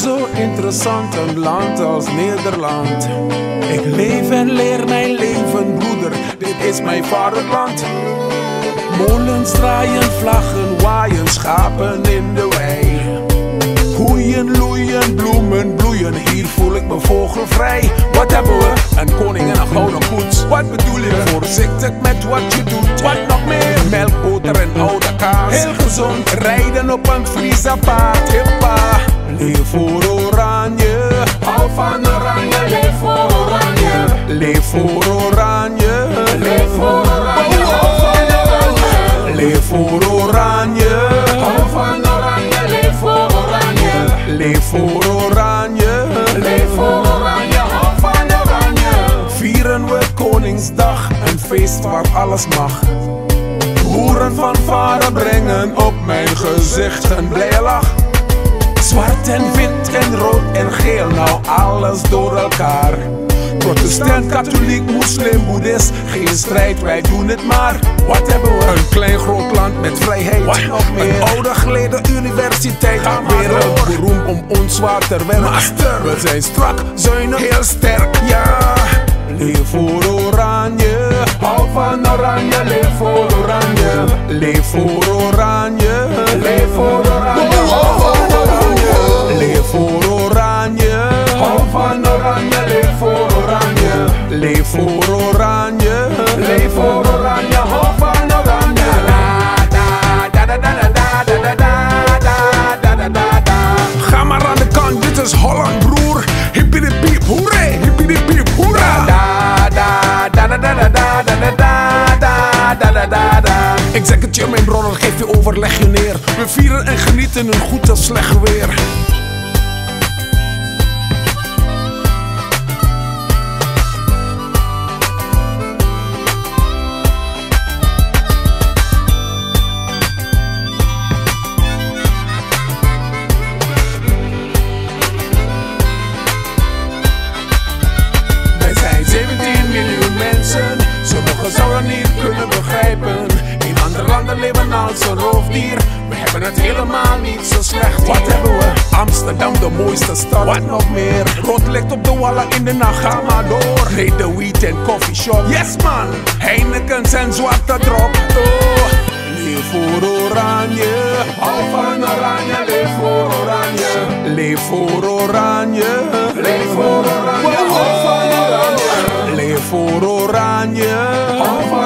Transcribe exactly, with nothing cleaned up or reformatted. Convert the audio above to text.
zo interessant, een land als Nederland. Ik leef en leer mijn leven, broeder, dit is mijn vaderland. Molens draaien, vlaggen waaien, schapen in de wei. Koeien loeien, bloemen bloeien, hier voel ik me vogelvrij. Wat hebben we? Een koning en een gouden koets. Wat bedoel je? Voorzichtig met wat je doet. Wat nog meer? Melk, boter en oude kaas. Heel gezond, rijden op een Friese paard. Hippa, leef voor Oranje. Hou van Oranje, leef voor Oranje. Leef voor Oranje. Leef voor Oranje, hou van Oranje. Leef voor Oranje. Hou van Oranje, leef voor Oranje. Leef voor Oranje. Leef voor Oranje, hou van Oranje. Vieren we Koningsdag, een feest waar alles mag. Hoeren van varen brengen op mijn gezicht een blije lach. Zwart en wit en rood en geel, nou alles door elkaar. Protestant, katholiek, moslim, boeddhist, geen strijd, wij doen het maar. Wat hebben we? Een klein groot land met vrijheid. Wat nog meer? Een oude geleden universiteit. Wereldberoemd om ons waterwerk. Master, we zijn strak, zuinig, heel sterk, ja. Leef voor Oranje. Hou van Oranje, leef voor Oranje. Leef voor Oranje. Leef voor Oranje, hou van Oranje. Leef voor Oranje. Hou van Oranje, leef voor Oranje. Leef voor Oranje. Leef voor Oranje, hou van Oranje. Da da da da da da da da da da da da. Ga maar aan de kant, dit is Holland, broer. Hippie de piep, hoeré, hippie de piep, hoera. Da da da da da da da da da da da da da. Ik zeg het je, mijn broeder, geef je over, leg je neer. We vieren en genieten een goed als slecht weer. zeventien miljoen mensen, sommigen zouden niet kunnen begrijpen. In andere landen leven als een roofdier. We hebben het helemaal niet zo slecht. Wat hebben we? Amsterdam, de mooiste stad. Wat nog meer? Rood licht op de wallen in de nacht, ga maar door. Nee, de wiet en coffeeshop. Yes man, Heinekens en zwarte drop. Oh. Leef voor Oranje. Hou van Oranje, leef voor Oranje. Leef voor Oranje. Leef voor Oranje, hou van Oranje. Leef voor Oranje. Hou van